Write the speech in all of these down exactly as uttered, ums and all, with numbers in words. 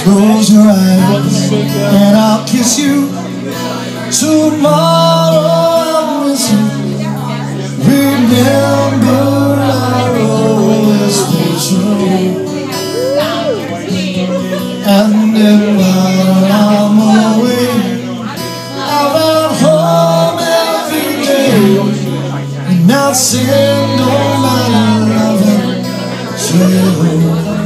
Close your eyes and I'll kiss you. Tomorrow I'll miss you. Remember I'll always be true. And then while I'm away, I'm at home every day, and I'll send all my loving to you.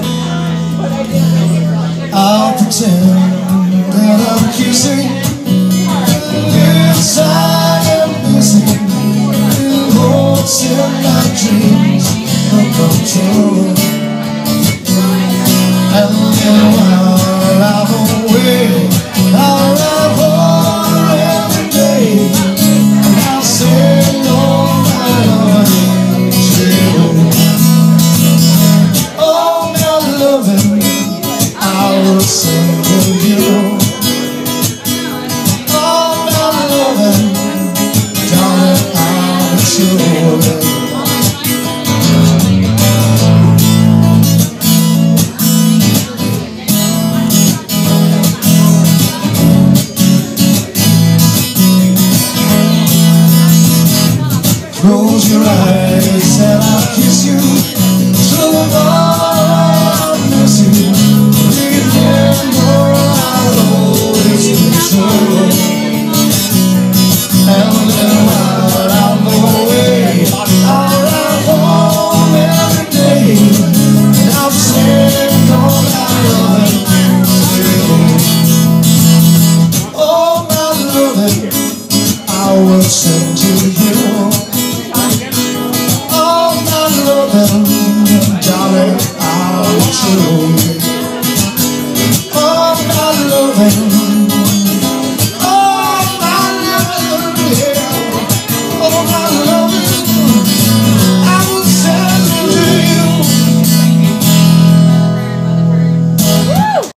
I'll pretend that I'm kissing inside and missing in hopes that my dreams will come true. And then while I'm away, I'll ride home every day, and I'll send all my loving to you. Oh, my loving, I will sing to you. Oh, my loving, darling, I'm sure. Close your eyes and I'll kiss you. Tomorrow I'll miss you. Remember I'll always be true. And then while I'm away, I'll ride home every day, and I'll send all my loving to you. Oh, my loving, I will send to you. Darling, I'll show you.